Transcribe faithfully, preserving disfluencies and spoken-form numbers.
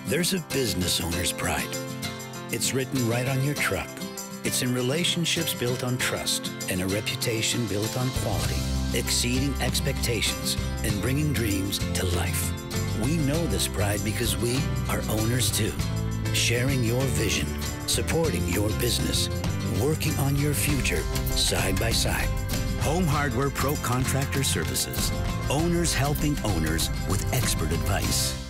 There's a business owner's pride. It's written right on your truck. It's in relationships built on trust and a reputation built on quality, exceeding expectations and bringing dreams to life. We know this pride because we are owners too, sharing your vision, supporting your business, working on your future side by side. Home Hardware Pro Contractor Services. Owners helping owners with expert advice.